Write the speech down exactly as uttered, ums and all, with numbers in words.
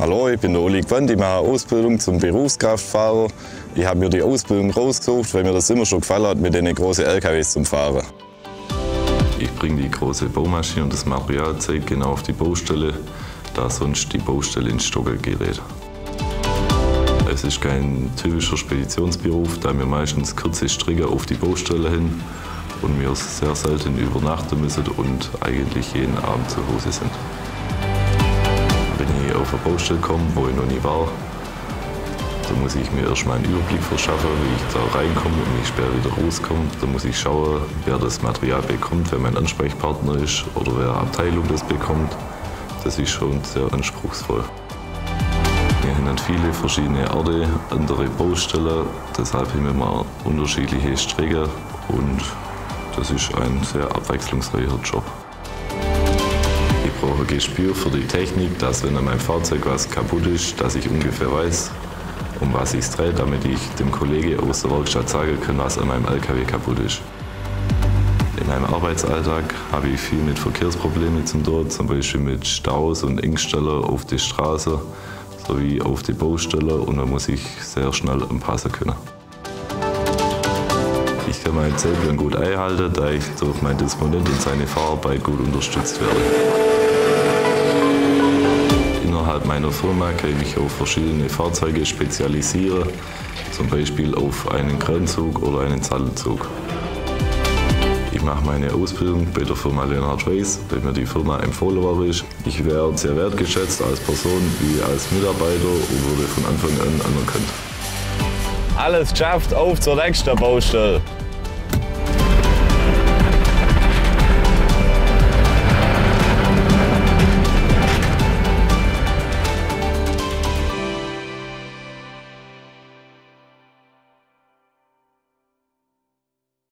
Hallo, ich bin der Uli Quandt, ich mache eine Ausbildung zum Berufskraftfahrer. Ich habe mir die Ausbildung rausgesucht, weil mir das immer schon gefallen hat, mit den großen L K Ws zu fahren. Ich bringe die große Baumaschine und das Materialzeug genau auf die Baustelle, da sonst die Baustelle ins Stocken gerät. Es ist kein typischer Speditionsberuf, da wir meistens kurze Strecken auf die Baustelle hin und wir sehr selten übernachten müssen und eigentlich jeden Abend zu Hause sind. Wenn ich auf eine Baustelle komme, wo ich noch nie war, dann muss ich mir erstmal einen Überblick verschaffen, wie ich da reinkomme und wie ich später wieder rauskomme. Da muss ich schauen, wer das Material bekommt, wer mein Ansprechpartner ist oder wer Abteilung das bekommt. Das ist schon sehr anspruchsvoll. Wir haben viele verschiedene Orte, andere Baustellen, deshalb haben wir mal unterschiedliche Strecken und das ist ein sehr abwechslungsreicher Job. Ich brauche ein Gespür für die Technik, dass wenn an meinem Fahrzeug was kaputt ist, dass ich ungefähr weiß, um was es dreht, damit ich dem Kollegen aus der Werkstatt sagen kann, was an meinem L K W kaputt ist. In meinem Arbeitsalltag habe ich viel mit Verkehrsproblemen zu tun, zum Beispiel mit Staus und Engstellen auf der Straße sowie auf die Baustelle und da muss ich sehr schnell anpassen können. Ich kann meinen Zeitplan gut einhalten, da ich durch meinen Disponent und seine Fahrarbeit gut unterstützt werde. Innerhalb meiner Firma kann ich mich auf verschiedene Fahrzeuge spezialisieren, zum Beispiel auf einen Kranzug oder einen Sattelzug. Ich mache meine Ausbildung bei der Firma Leonhard Weiss, weil mir die Firma empfohlen worden ist. Ich werde sehr wertgeschätzt als Person wie als Mitarbeiter und wurde von Anfang an anerkannt. Alles geschafft, auf zur nächsten Baustelle!